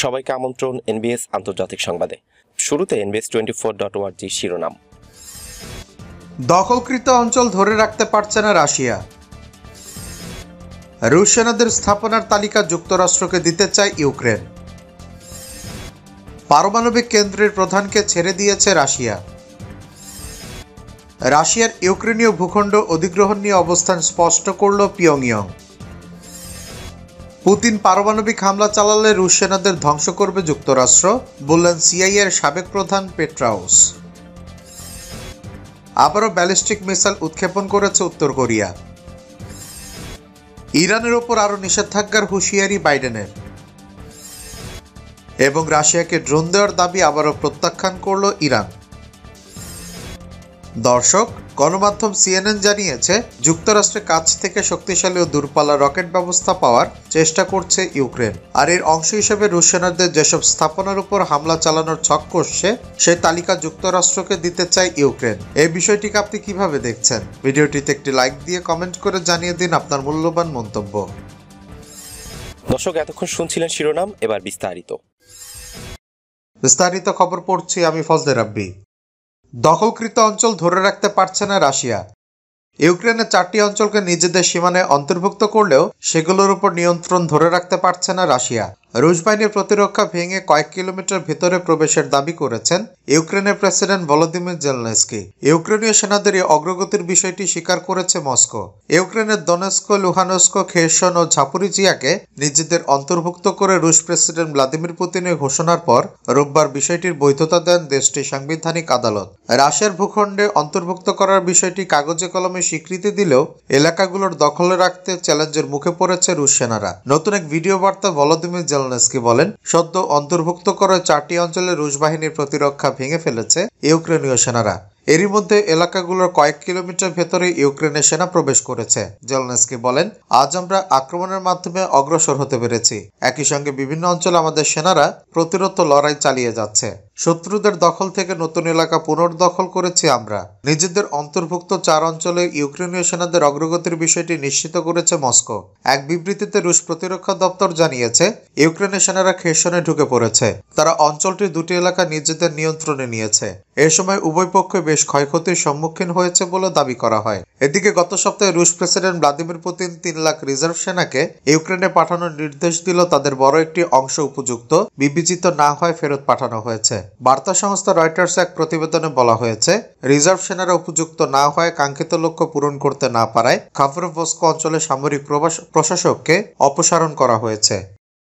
সবাইকে আমন্ত্রণ এনবিএস আন্তর্জাতিক সংবাদে। শুরুতে NBS24.org শিরোনাম। দখলকৃত অঞ্চল ধরে রাখতে পারছে না রাশিয়া। রুশ সেনাদের স্থাপনার তালিকা যুক্তরাষ্ট্রকে দিতে চায় ইউক্রেন। পারমাণবিক কেন্দ্রের প্রধানকে ছেড়ে দিয়েছে রাশিয়া। রাশিয়ার ইউক্রেনীয় ভূখণ্ড অধিগ্রহণ নিয়ে অবস্থান স্পষ্ট করল পিয়ংইয়ং। পুতিন পারমাণবিক হামলা চালালে রুশ সেনাদের ধ্বংস করবে যুক্তরাষ্ট্র, বললেন সিআইএর সাবেক প্রধান পেট্রাউস। আবারও ব্যালিস্টিক মিসাইল উৎক্ষেপণ করেছে উত্তর কোরিয়া। ইরানের ওপর আরও নিষেধাজ্ঞার হুঁশিয়ারি বাইডেনের। এবং রাশিয়াকে ড্রোন দেওয়ার দাবি আবারও প্রত্যাখ্যান করল ইরান। দর্শক, গণমাধ্যম সিএনএন জানিয়েছে যুক্তরাষ্ট্রের কাছ থেকে শক্তিশালী ও দূরপাল্লা রকেট ব্যবস্থা পাওয়ার চেষ্টা করছে ইউক্রেন। আর এর অংশ হিসেবে রুশ সেনাদের যেসব স্থাপনার উপর হামলা চালানোর ছক কষছে সেই তালিকা যুক্তরাষ্ট্রকে দিতে চায় ইউক্রেন। এই বিষয়টিকে আপনি কিভাবে দেখছেন? ভিডিওটিতে একটি লাইক দিয়ে কমেন্ট করে জানিয়ে দিন আপনার মূল্যবান মন্তব্য। দর্শক, এতক্ষণ শুনছিলেন শিরোনাম, এবার বিস্তারিত খবর পড়ছি আমি ফজলে রাব্বি। দখলকৃত অঞ্চল ধরে রাখতে পারছে না রাশিয়া। ইউক্রেনের 4টি অঞ্চলকে নিজেদের সীমানায় অন্তর্ভুক্ত করলেও সেগুলোর উপর নিয়ন্ত্রণ ধরে রাখতে পারছে না রাশিয়া। রুশ বাহিনীর প্রতিরক্ষা ভেঙে কয়েক কিলোমিটার ভেতরে প্রবেশের দাবি করেছেন ইউক্রেনের প্রেসিডেন্ট ভলোদিমির জেলনেস্কি। ইউক্রেনীয় সেনাদের এই অগ্রগতির বিষয়টি স্বীকার করেছে মস্কো। ইউক্রেনের দনেস্ক, লুহানস্ক, খেরসন ও ঝাপোরিজিয়াকে নিজেদের অন্তর্ভুক্ত করে রুশ প্রেসিডেন্ট ভ্লাদিমির পুতিনের ঘোষণার পর রোববার বিষয়টির বৈধতা দেন দেশটির সাংবিধানিক আদালত। রাশিয়ার ভূখণ্ডে অন্তর্ভুক্ত করার বিষয়টি কাগজে কলমে স্বীকৃতি দিলেও এলাকাগুলোর দখলে রাখতে চ্যালেঞ্জের মুখে পড়েছে রুশ সেনারা। নতুন এক ভিডিও বার্তা ভলোদিমির জেলনেস্কি বলেন, সদ্য অন্তর্ভুক্ত করা 4টি অঞ্চলে রুশ বাহিনীর প্রতিরক্ষা ভেঙে ফেলেছে ইউক্রেনীয় সেনারা। এরই মধ্যে এলাকাগুলোর কয়েক কিলোমিটার ভেতরে ইউক্রেনের সেনা প্রবেশ করেছে। জেলনেস্কি বলেন, আজ আমরা আক্রমণের মাধ্যমে অগ্রসর হতে পেরেছি। একই সঙ্গে বিভিন্ন অঞ্চলে আমাদের সেনারা প্রতিরোধ লড়াই চালিয়ে যাচ্ছে। শত্রুদের দখল থেকে নতুন এলাকা পুনর্দখল করেছি আমরা। নিজেদের অন্তর্ভুক্ত 4 অঞ্চলে ইউক্রেনীয় সেনাদের অগ্রগতির বিষয়টি নিশ্চিত করেছে মস্কো। এক বিবৃতিতে রুশ প্রতিরক্ষা দপ্তর জানিয়েছে, ইউক্রেনের সেনারা খেরসনে ঢুকে পড়েছে। তারা অঞ্চলটির 2টি এলাকা নিজেদের নিয়ন্ত্রণে নিয়েছে। এ সময় উভয় পক্ষ বেশ ক্ষয়ক্ষতির সম্মুখীন হয়েছে বলে দাবি করা হয়। এদিকে গত সপ্তাহে রুশ president Vladimir Putin 3 lakh reserve সেনাকে ইউক্রেনে পাঠানোর নির্দেশ দিল। তাদের বড় একটি অংশ উপযুক্ত বিবেচিত না হয় ফেরত পাঠানো হয়েছে। বার্তা সংস্থা রয়টার্স এক প্রতিবেদনে বলা হয়েছে, রিজার্ভ সেনারা উপযুক্ত না হয় কাঙ্ক্ষিত লক্ষ্য পূরণ করতে না পারায় খাফরভস্ক অঞ্চলে সামরিক প্রশাসককে অপসারণ করা হয়েছে।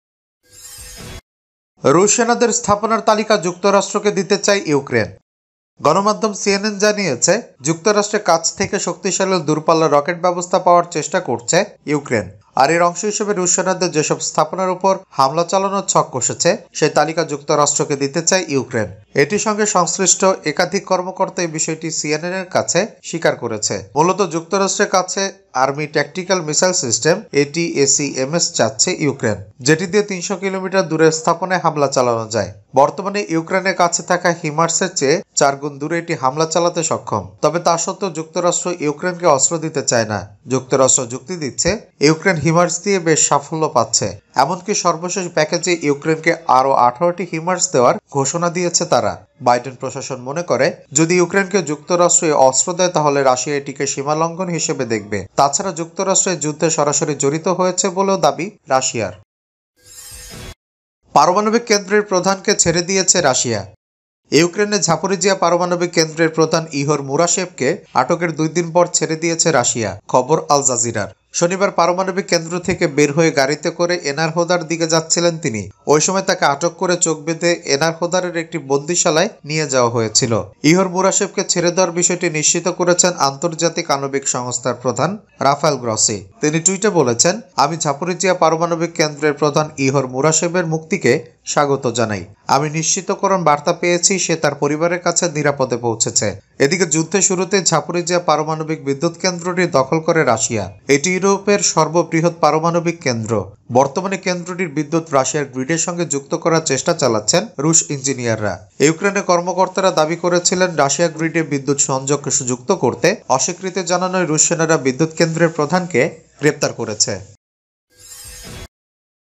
রুশ সেনাদের স্থাপনার তালিকা যুক্তরাষ্ট্রকে দিতে চায় ইউক্রেন। গণমাধ্যম সিএনএন জানিয়েছে যুক্তরাষ্ট্রের কাছ থেকে শক্তিশালী দূরপাল্লা রকেট ব্যবস্থা পাওয়ার চেষ্টা করছে ইউক্রেন। আর এর অংশ হিসেবে রুশ সেনাদের যেসব স্থাপনার উপর হামলা চালানোর ছক কষেছে সেই তালিকা যুক্তরাষ্ট্রকে দিতে চায় ইউক্রেন। এটির সঙ্গে সংশ্লিষ্ট একাধিক কর্মকর্তা এই বিষয়টি সিএনএন এর কাছে স্বীকার করেছে। মূলত যুক্তরাষ্ট্রের কাছে army tactical missile system ATACMS চাচ্ছে ইউক্রেন, যেটি দিয়ে 300 কিলোমিটার দূরের স্থাপনায় হামলা চালানো যায়। বর্তমানে ইউক্রেনের কাছে থাকা হিমার্সের চেয়ে 4 গুণ দূরে এটি হামলা চালাতে সক্ষম। তবে তা সত্ত্বেও যুক্তরাষ্ট্র ইউক্রেনকে অস্ত্র দিতে চায় না। যুক্তরাষ্ট্র যুক্তি দিচ্ছে, ইউক্রেন হিমার্স দিয়ে বেশ সাফল্য পাচ্ছে। এমনকি সর্বশেষ প্যাকেজে ইউক্রেনকে আরও 18টি হিমার্স দেওয়ার ঘোষণা দিয়েছে তারা। বাইডেন প্রশাসন মনে করে, যদি ইউক্রেনকে যুক্তরাষ্ট্র অস্ত্র দেয় তাহলে রাশিয়া এটিকে সীমা লঙ্ঘন হিসেবে দেখবে। তাছাড়া যুক্তরাষ্ট্রের যুদ্ধে সরাসরি জড়িত হয়েছে বলেও দাবি রাশিয়ার। পারমাণবিক কেন্দ্রের প্রধানকে ছেড়ে দিয়েছে রাশিয়া। ইউক্রেনের ঝাপোরিজিয়া পারমাণবিক কেন্দ্রের প্রধান ইহর মুরাশেভকে আটকের 2 দিন পর ছেড়ে দিয়েছে রাশিয়া, খবর আল জাজিরার। শনিবার পারমাণবিক কেন্দ্র থেকে বের হয়ে গাড়িতে করে এনারহোদার দিকে যাচ্ছিলেন তিনি। ওই সময় তাকে আটক করে চোখ বেঁধে এনারহোদারের একটি বন্দিশালায় নিয়ে যাওয়া হয়েছিল। ইহর মুরাশেভকে ছেড়ে দেওয়ার বিষয়টি নিশ্চিত করেছেন আন্তর্জাতিক আণবিক সংস্থার প্রধান রাফায়েল গ্রসি। তিনি টুইটে বলেছেন, আমি ঝাপোরিজিয়া পারমাণবিক কেন্দ্রের প্রধান ইহর মুরাশেভের মুক্তিকে স্বাগত জানাই। আমি নিশ্চিতকরণ বার্তা পেয়েছি সে তার পরিবারের কাছে নিরাপদে পৌঁছেছে। এদিকে যুদ্ধের শুরুতে ঝাপোরিজিয়া পারমাণবিক বিদ্যুৎ কেন্দ্রটি দখল করে রাশিয়া। এটি ইউরোপের সর্ববৃহৎ পারমাণবিক কেন্দ্র। বর্তমানে কেন্দ্রটির বিদ্যুৎ রাশিয়ার গ্রিডের সঙ্গে যুক্ত করার চেষ্টা চালাচ্ছেন রুশ ইঞ্জিনিয়াররা। ইউক্রেনের কর্মকর্তারা দাবি করেছিলেন রাশিয়া গ্রিডে বিদ্যুৎ সংযোগকে যুক্ত করতে অস্বীকৃতি জানানোয় রুশ সেনারা বিদ্যুৎ কেন্দ্রের প্রধানকে গ্রেপ্তার করেছে।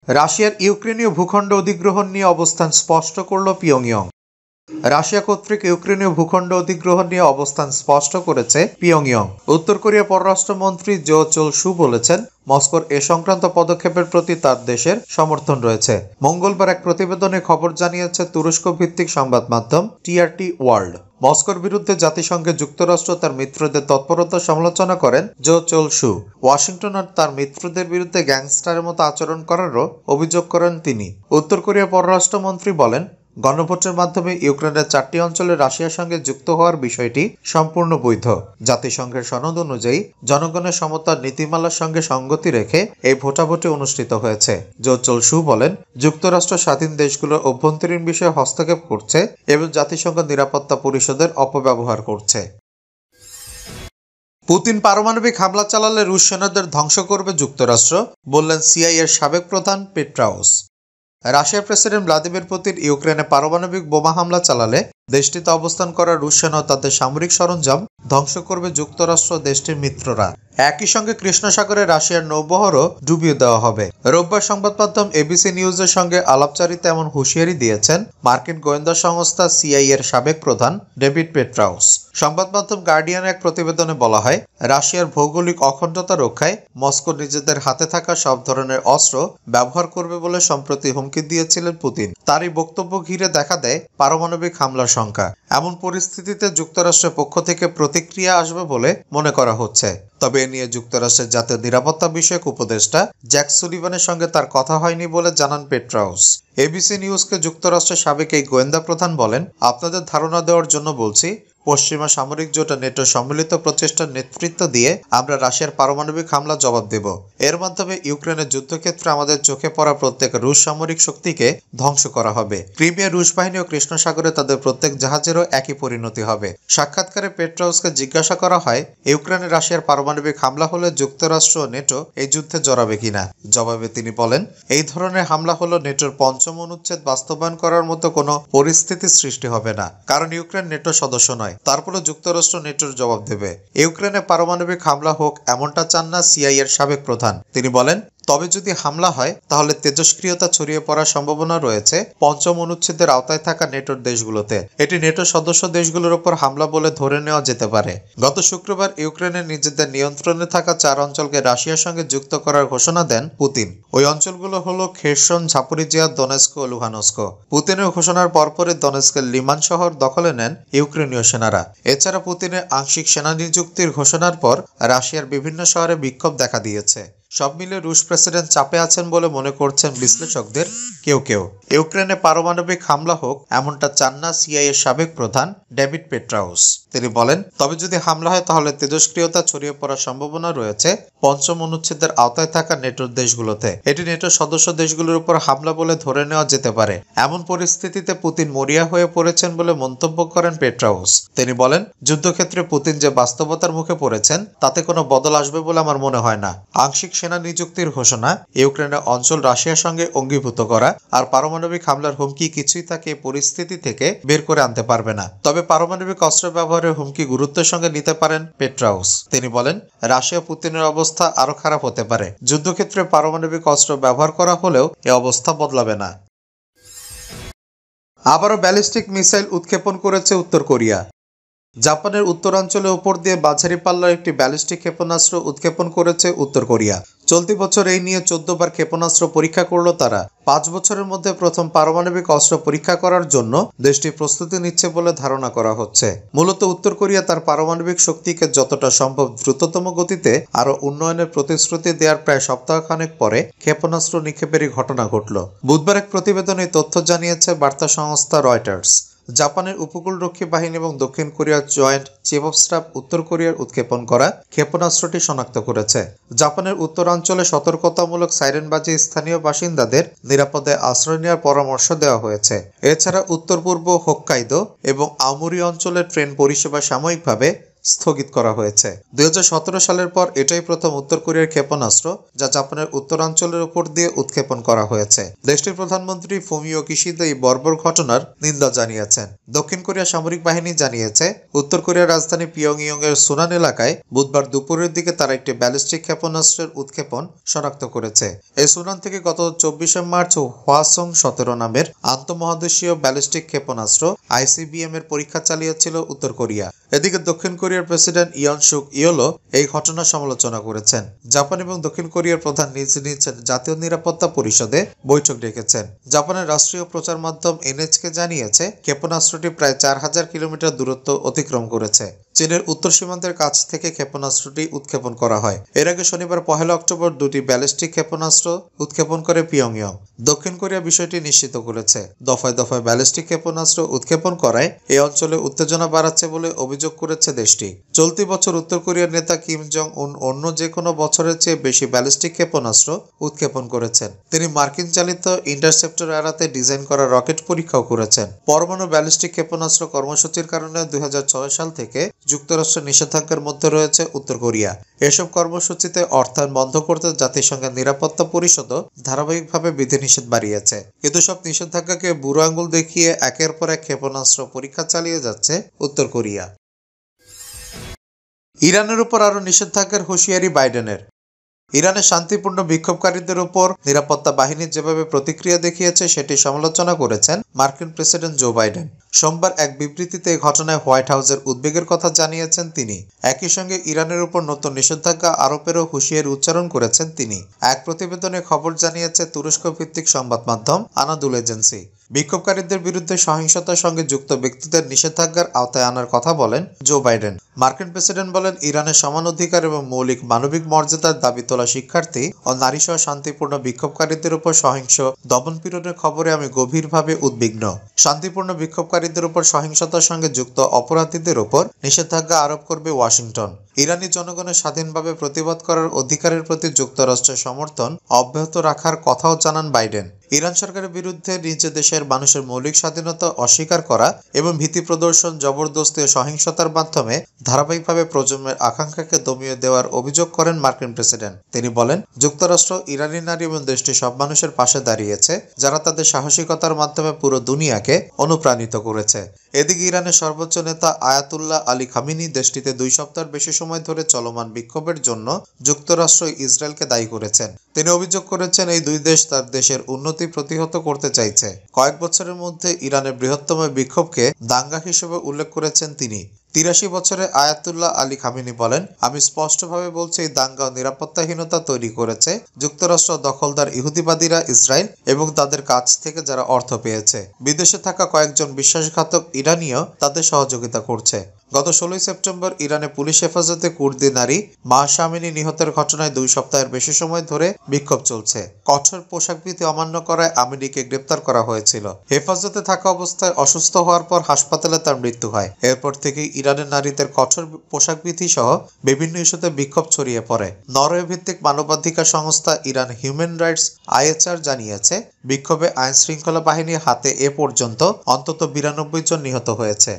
রাশিয়ার ইউক্রেনীয় ভূখণ্ড অধিগ্রহণ নিয়ে অবস্থান স্পষ্ট করল পিয়ংইয়ং। রাশিয়া কর্তৃক ইউক্রেনীয় ভূখণ্ড অধিগ্রহণ নিয়ে অবস্থান স্পষ্ট করেছে পিয়ংইয়ং। উত্তর কোরিয়া পররাষ্ট্রমন্ত্রী জো চোল সু বলেছেন, মস্কোর এ সংক্রান্ত পদক্ষেপের প্রতি তার দেশের সমর্থন রয়েছে। মঙ্গলবার এক প্রতিবেদনে খবর জানিয়েছে তুরস্ক ভিত্তিক সংবাদ মাধ্যম টিআরটি ওয়ার্ল্ড। মস্কোর বিরুদ্ধে জাতিসংঘে যুক্তরাষ্ট্র তার মিত্রদের তৎপরতা সমালোচনা করেন জো চোল সু। ওয়াশিংটন আর তার মিত্রদের বিরুদ্ধে গ্যাংস্টারের মতো আচরণ করারও অভিযোগ করেন তিনি। উত্তর কোরিয়া পররাষ্ট্রমন্ত্রী বলেন, গণভোটের মাধ্যমে ইউক্রেনের 4টি অঞ্চলে রাশিয়ার সঙ্গে যুক্ত হওয়ার বিষয়টি সম্পূর্ণ বৈধ। জাতিসংঘের সনদ অনুযায়ী জনগণের সমতার নীতিমালার সঙ্গে সঙ্গতি রেখে এই ভোটাভুটি অনুষ্ঠিত হয়েছে। জো চোল সু বলেন, যুক্তরাষ্ট্র স্বাধীন দেশগুলোর অভ্যন্তরীণ বিষয়ে হস্তক্ষেপ করছে এবং জাতিসংঘ নিরাপত্তা পরিষদের অপব্যবহার করছে। পুতিন পারমাণবিক হামলা চালালে রুশ সেনাদের ধ্বংস করবে যুক্তরাষ্ট্র, বললেন সিআইএর সাবেক প্রধান পেট্রাউস। রাশিয়ার প্রেসিডেন্ট ভ্লাদিমির পুতিন ইউক্রেনে পারমাণবিক বোমা হামলা চালালে দেশটিতে অবস্থান করা রুশ সেনা তাদের সামরিক সরঞ্জাম ধ্বংস করবে যুক্তরাষ্ট্র দেশটির মিত্ররা। একই সঙ্গে কৃষ্ণ সাগরে রাশিয়ার নৌবহরও ডুবিয়ে দেওয়া হবে। রোববার সংবাদ মাধ্যম এবিসি নিউজের সঙ্গে আলাপচারিতা এমন হুঁশিয়ারি দিয়েছেন মার্কিন গোয়েন্দা সংস্থা সিআইএর সাবেক প্রধান ডেভিড পেট্রাউস। সংবাদ মাধ্যম গার্ডিয়ানের এক প্রতিবেদনে বলা হয়, রাশিয়ার ভৌগোলিক অখণ্ডতা রক্ষায় মস্কো নিজেদের হাতে থাকা সব ধরনের অস্ত্র ব্যবহার করবে বলে সম্প্রতি হুমকি দিয়েছিলেন পুতিন। তারই বক্তব্য ঘিরে দেখা দেয় পারমাণবিক হামলার সংখ্যা। এমন পরিস্থিতিতে যুক্তরাষ্ট্রের পক্ষ থেকে প্রতিক্রিয়া আসবে বলে মনে করা হচ্ছে। তবে এ নিয়ে যুক্তরাষ্ট্রের জাতীয় নিরাপত্তা বিষয়ক উপদেষ্টা জ্যাক সুলিভানের সঙ্গে তার কথা হয়নি বলে জানান পেট্রাউস। এবিসি নিউজকে যুক্তরাষ্ট্রের সাবেক এই গোয়েন্দা প্রধান বলেন, আপনাদের ধারণা দেওয়ার জন্য বলছি, পশ্চিমা সামরিক জোট নেটোর সম্মিলিত প্রচেষ্টার নেতৃত্ব দিয়ে আমরা রাশিয়ার পারমাণবিক হামলা জবাব দেব। এর মাধ্যমে ইউক্রেনের যুদ্ধক্ষেত্রে আমাদের চোখে পড়া প্রত্যেক রুশ সামরিক শক্তিকে ধ্বংস করা হবে। ক্রিমিয়া রুশ বাহিনী ও কৃষ্ণ সাগরে তাদের প্রত্যেক জাহাজেরও একই পরিণতি হবে। সাক্ষাৎকারে পেট্রাউসকে জিজ্ঞাসা করা হয়, ইউক্রেনে রাশিয়ার পারমাণবিক হামলা হলে যুক্তরাষ্ট্র ও নেটো এই যুদ্ধে জড়াবে কিনা। জবাবে তিনি বলেন, এই ধরনের হামলা হলো নেটোর 5ম অনুচ্ছেদ বাস্তবায়ন করার মতো কোনো পরিস্থিতি সৃষ্টি হবে না, কারণ ইউক্রেন নেটো সদস্য নয়। তারপরে যুক্তরাষ্ট্র নেটোর জবাব দেবে। ইউক্রেনে পারমাণবিক হামলা হোক এমনটা চান না সিআইএর সাবেক প্রধান। তিনি বলেন, তবে যদি হামলা হয় তাহলে তেজস্ক্রিয়তা ছড়িয়ে পড়ার সম্ভাবনা রয়েছে 5ম অনুচ্ছেদের আওতায় থাকা নেটোর দেশগুলোতে। এটি নেটো সদস্য দেশগুলোর উপর হামলা বলে ধরে নেওয়া যেতে পারে। গত শুক্রবার ইউক্রেনের নিজেদের নিয়ন্ত্রণে থাকা 4 অঞ্চলকে রাশিয়ার সঙ্গে যুক্ত করার ঘোষণা দেন পুতিন। ওই অঞ্চলগুলো হলো খেরসন, ঝাপোরিজিয়া, দনেস্ক ও লুহানস্ক। পুতিনের ঘোষণার পরপরই দনেস্কের লিমান শহর দখলে নেন ইউক্রেনীয় সেনারা। এছাড়া পুতিনের আংশিক সেনা নিযুক্তির ঘোষণার পর রাশিয়ার বিভিন্ন শহরে বিক্ষোভ দেখা দিয়েছে। সব মিলে রুশ প্রেসিডেন্ট চাপে আছেন বলে মনে করছেন বিশ্লেষকদের কেউ কেউ। ইউক্রেনে পারমাণবিক হামলা হোক এমনটা চান না সিআইএর সাবেক প্রধান ডেভিড পেট্রাউস। তিনি বলেন, তবে যদি হামলা হয় তাহলে তেজস্ক্রিয়তা ছড়িয়ে পড়ার সম্ভাবনা রয়েছে 5ম অনুচ্ছেদের আওতায় থাকা নেটোর দেশগুলোতে। এটি নেটোর সদস্য দেশগুলোর উপর হামলা বলে ধরে নেওয়া যেতে পারে। এমন পরিস্থিতিতে পুতিন মরিয়া হয়ে পড়েছেন বলে মন্তব্য করেন পেট্রাউস। তিনি বলেন, যুদ্ধক্ষেত্রে পুতিন যে বাস্তবতার মুখে পড়েছেন তাতে কোনো বদল আসবে বলে আমার মনে হয় না। আংশিক সেনা নিযুক্তির ঘোষণা, ইউক্রেনের অঞ্চল রাশিয়ার সঙ্গে অঙ্গীভূত করা আর পারমাণবিক হামলার হুমকি কিছুই তাকে পরিস্থিতি থেকে বের করে আনতে পারবে না। তবে পারমাণবিক অস্ত্র ব্যবহারের হুমকি গুরুত্বের সঙ্গে নিতে পারেন পেট্রাউস। তিনি বলেন, রাশিয়া পুতিনের অবস্থা আরো খারাপ হতে পারে। যুদ্ধক্ষেত্রে পারমাণবিক অস্ত্র ব্যবহার করা হলেও এ অবস্থা বদলাবে না। আবারও ব্যালিস্টিক মিসাইল উৎক্ষেপণ করেছে উত্তর কোরিয়া। জাপানের উত্তরাঞ্চলের উপর দিয়ে বাছারি পাল্লার একটি ব্যালিস্টিক ক্ষেপণাস্ত্র উৎক্ষেপণ করেছে উত্তর কোরিয়া। চলতি বছর এই নিয়ে 14 বার ক্ষেপণাস্ত্র পরীক্ষা করল তারা। 5 বছরের মধ্যে প্রথম পারমাণবিক অস্ত্র পরীক্ষা করার জন্য দেশটি প্রস্তুতি নিচ্ছে বলে ধারণা করা হচ্ছে। মূলত উত্তর কোরিয়া তার পারমাণবিক শক্তিকে যতটা সম্ভব দ্রুততম গতিতে আরও উন্নয়নের প্রতিশ্রুতি দেওয়ার প্রায় সপ্তাহখানেক পরে ক্ষেপণাস্ত্র নিক্ষেপেরই ঘটনা ঘটল। বুধবার এক প্রতিবেদনে তথ্য জানিয়েছে বার্তা সংস্থা রয়টার্স। জাপানের উপকূলরক্ষী বাহিনী এবং দক্ষিণ কোরিয়ার জয়েন্ট চিফ অফ স্টাফ উত্তর কোরিয়ার উৎক্ষেপণ করা ক্ষেপণাস্ত্রটি শনাক্ত করেছে। জাপানের উত্তরাঞ্চলে সতর্কতামূলক সাইরেন বাজিয়ে স্থানীয় বাসিন্দাদের নিরাপদে আশ্রয় নেওয়ার পরামর্শ দেওয়া হয়েছে। এছাড়া উত্তর পূর্ব হোক্কাইদো এবং আওমোরি অঞ্চলের ট্রেন পরিষেবা সাময়িকভাবে স্থগিত করা হয়েছে। 2017 সালের পর এটাই প্রথম উত্তর কোরিয়ার ক্ষেপণাস্ত্র যা জাপানের উত্তরাঞ্চলের উপর দিয়ে উৎক্ষেপণ করা হয়েছে। দেশটির প্রধানমন্ত্রী ফুমিও কিশিদা এই বর্বর ঘটনার নিন্দা জানিয়েছেন। দক্ষিণ কোরিয়া সামরিক বাহিনী জানিয়েছে উত্তর কোরিয়ার রাজধানী পিয়ংইয়ং এর সুনান এলাকায় বুধবার দুপুরের দিকে তারা একটি ব্যালিস্টিক ক্ষেপণাস্ত্রের উৎক্ষেপণ শনাক্ত করেছে। এই সুনান থেকে গত 24 মার্চ হওয়াসং 17 নামের আন্তঃমহাদেশীয় ব্যালিস্টিক ক্ষেপণাস্ত্র ICBM এর পরীক্ষা চালিয়েছিল উত্তর কোরিয়া। এদিকে দক্ষিণ কোরিয়ার প্রেসিডেন্ট ইয়ন সুক ইয়োলো এই ঘটনার সমালোচনা করেছেন। জাপান এবং দক্ষিণ কোরিয়ার প্রধান নিজ নিজ জাতীয় নিরাপত্তা পরিষদে বৈঠক ডেকেছেন। জাপানের রাষ্ট্রীয় প্রচার মাধ্যম NHK জানিয়েছে ক্ষেপণাস্ত্রটি প্রায় 4000 কিলোমিটার দূরত্ব অতিক্রম করেছে। চীনের উত্তর সীমান্তের কাছ থেকে ক্ষেপণাস্ত্রটি উৎক্ষেপণ করা হয়। এর আগে শনিবার 1 অক্টোবর দুটি ব্যালিস্টিক ক্ষেপণাস্ত্র উৎক্ষেপণ করে পিয়ংইয়ং। দক্ষিণ কোরিয়া বিষয়টি নিশ্চিত করেছে। দফায় দফায় ব্যালিস্টিক ক্ষেপণাস্ত্র উৎক্ষেপণ করায় এই অঞ্চলে উত্তেজনা বাড়াচ্ছে বলে অভিযোগ করেছে দেশটি। চলতি বছর উত্তর কোরিয়ার নেতা কিম জং উন অন্য যে কোনো বছরের চেয়ে বেশি ব্যালিস্টিক ক্ষেপণাস্ত্র উৎক্ষেপণ করেছেন। তিনি মার্কিন চালিত ইন্টারসেপ্টর এড়াতে ডিজাইন করা রকেট পরীক্ষাও করেছেন। পরমাণু ব্যালিস্টিক ক্ষেপণাস্ত্র কর্মসূচির কারণে 2006 সাল থেকে যুক্তরাষ্ট্রের নিষেধাজ্ঞার মধ্যে রয়েছে উত্তর কোরিয়া। এসব কর্মসূচিতে অর্থায়ন বন্ধ করতে জাতিসংঘের নিরাপত্তা পরিষদও ধারাবাহিকভাবে বিধিনিষেধ বাড়িয়েছে। কিন্তু সব নিষেধাজ্ঞাকে বুড়ো আঙুল দেখিয়ে একের পর এক ক্ষেপণাস্ত্র পরীক্ষা চালিয়ে যাচ্ছে উত্তর কোরিয়া। ইরানের উপর আরও নিষেধাজ্ঞার হুঁশিয়ারি বাইডেনের। ইরানের শান্তিপূর্ণ বিক্ষোভকারীদের উপর নিরাপত্তা বাহিনী যেভাবে প্রতিক্রিয়া দেখিয়েছে সেটি সমালোচনা করেছেন মার্কিন প্রেসিডেন্ট জো বাইডেন। সোমবার এক বিবৃতিতে এই ঘটনায় হোয়াইট হাউসের উদ্বেগের কথা জানিয়েছেন তিনি। একই সঙ্গে ইরানের উপর নতুন নিষেধাজ্ঞা আরোপেরও হুঁশিয়ারি উচ্চারণ করেছেন তিনি। এক প্রতিবেদনে খবর জানিয়েছে তুরস্ক ভিত্তিক সংবাদ মাধ্যম আনাদুল এজেন্সি। বিক্ষোভকারীদের বিরুদ্ধে সহিংসতার সঙ্গে যুক্ত ব্যক্তিদের নিষেধাজ্ঞার আওতায় আনার কথা বলেন জো বাইডেন। মার্কিন প্রেসিডেন্ট বলেন, ইরানের সমান অধিকার এবং মৌলিক মানবিক মর্যাদার দাবি তোলা শিক্ষার্থী ও নারীসহ শান্তিপূর্ণ বিক্ষোভকারীদের উপর সহিংস দমনপীড়নের খবরে আমি গভীরভাবে উদ্বিগ্ন। শান্তিপূর্ণ বিক্ষোভকারীদের উপর সহিংসতার সঙ্গে যুক্ত অপরাধীদের উপর নিষেধাজ্ঞা আরোপ করবে ওয়াশিংটন। ইরানি জনগণের স্বাধীনভাবে প্রতিবাদ করার অধিকারের প্রতি যুক্তরাষ্ট্রের সমর্থন অব্যাহত রাখার কথাও জানান বাইডেন। ইরান সরকারের বিরুদ্ধে নিজ দেশের মানুষের মৌলিক স্বাধীনতা অস্বীকার করা এবং ভীতি প্রদর্শন, জবরদস্তি ও সহিংসতার মাধ্যমে ধারাবাহিকভাবে প্রজন্মের আকাঙ্ক্ষাকে দমিয়ে দেওয়ার অভিযোগ করেন মার্কিন প্রেসিডেন্ট। তিনি বলেন, যুক্তরাষ্ট্র ইরানি নারী এবং দেশটির সব মানুষের পাশে দাঁড়িয়েছে যারা তাদের সাহসিকতার মাধ্যমে পুরো দুনিয়াকে অনুপ্রাণিত করেছে। এদিকে ইরানের সর্বোচ্চ নেতা আয়াতুল্লাহ আলী খামিনি দেশটিতে 2 সপ্তাহের বেশি সময় ধরে চলমান বিক্ষোভের জন্য যুক্তরাষ্ট্র ইসরায়েলকে দায়ী করেছেন। তিনি অভিযোগ করেছেন এই দুই দেশ তার দেশের উন্নতি প্রতিহত করতে চাইছে। কয়েক বছরের মধ্যে ইরানের বৃহত্তম বিক্ষোভকে দাঙ্গা হিসেবে উল্লেখ করেছেন তিনি। 83 বছরে আয়াতুল্লাহ আলী খামিনি বলেন, আমি স্পষ্টভাবে বলছি এই দাঙ্গা ও নিরাপত্তাহীনতা তৈরি করেছে যুক্তরাষ্ট্র দখলদার ইহুদিবাদীরা, ইসরায়েল এবং তাদের কাছ থেকে যারা অর্থ পেয়েছে। বিদেশে থাকা কয়েকজন বিশ্বাসঘাতক ইরানিও তাদের সহযোগিতা করছে। গত 16 সেপ্টেম্বর ইরানে পুলিশ হেফাজতে কুর্দি নারী মাহসা আমিনি নিহতের ঘটনায় 2 সপ্তাহের বেশি সময় ধরে বিক্ষোভ চলছে। কঠোর পোশাকবিধি অমান্য করায় আমিনিকে গ্রেপ্তার করা হয়েছিল। হেফাজতে থাকা অবস্থায় অসুস্থ হওয়ার পর হাসপাতালে তার মৃত্যু হয়। এরপর থেকেই ইরানের নারীদের কঠোর পোশাকবিধি সহ বিভিন্ন ইস্যুতে বিক্ষোভ ছড়িয়ে পড়ে। নরওয়ে ভিত্তিক মানবাধিকার সংস্থা ইরান হিউম্যান রাইটস IHR জানিয়েছে, বিক্ষোভে আইন শৃঙ্খলা বাহিনীর হাতে এ পর্যন্ত অন্তত 92 জন নিহত হয়েছে।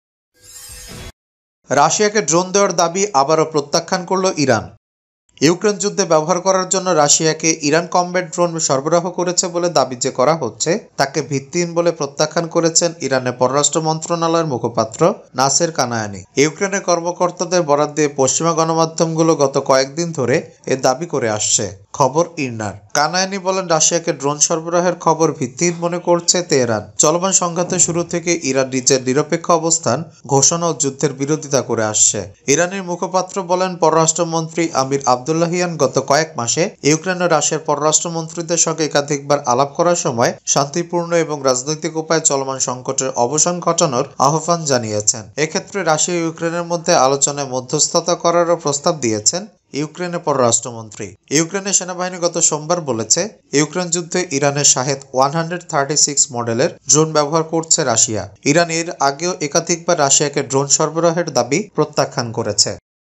রাশিয়াকে ড্রোন দেওয়ার দাবি আবারও প্রত্যাখ্যান করল ইরান। ইউক্রেন যুদ্ধে ব্যবহার করার জন্য রাশিয়াকে ইরান কমব্যাট ড্রোন সরবরাহ করেছে বলে দাবি যে করা হচ্ছে তাকে ভিত্তিহীন বলে প্রত্যাখ্যান করেছেন ইরানের পররাষ্ট্র মন্ত্রণালয়ের মুখপাত্র নাসের কানায়ানি। ইউক্রেনের কর্মকর্তাদের বরাত দিয়ে পশ্চিমা গণমাধ্যমগুলো গত কয়েকদিন ধরে এ দাবি করে আসছে। খবর ইরনার। কানায়ানি বলেন, রাশিয়াকে ড্রোন সরবরাহের খবর ভিত্তিহীন মনে করছে তেহরান। চলমান সংঘাতের শুরু থেকে ইরান নিজের নিরপেক্ষ অবস্থান ঘোষণা ও যুদ্ধের বিরোধিতা করে আসছে। ইরানের মুখপাত্র বলেন, পররাষ্ট্রমন্ত্রী আমির আবদুল্লাহিয়ান গত কয়েক মাসে ইউক্রেন ও রাশিয়ার পররাষ্ট্রমন্ত্রীদের সঙ্গে একাধিকবার আলাপ করার সময় শান্তিপূর্ণ এবং রাজনৈতিক উপায়ে চলমান সংকটের অবসান ঘটানোর আহ্বান জানিয়েছেন। এক্ষেত্রে রাশিয়া ও ইউক্রেনের মধ্যে আলোচনায় মধ্যস্থতা করারও প্রস্তাব দিয়েছেন ইউক্রেনের পররাষ্ট্রমন্ত্রী। ইউক্রেনের সেনাবাহিনী গত সোমবার বলেছে, ইউক্রেন যুদ্ধে ইরানের শাহেদ 136 মডেলের ড্রোন ব্যবহার করছে রাশিয়া। ইরান এর আগেও একাধিকবার রাশিয়াকে ড্রোন সরবরাহের দাবি প্রত্যাখ্যান করেছে।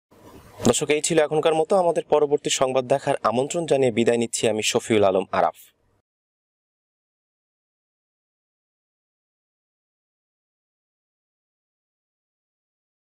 দর্শক, এই ছিল এখনকার মতো। আমাদের পরবর্তী সংবাদ দেখার আমন্ত্রণ জানিয়ে বিদায় নিচ্ছি আমি শফিউল আলম আরাফ।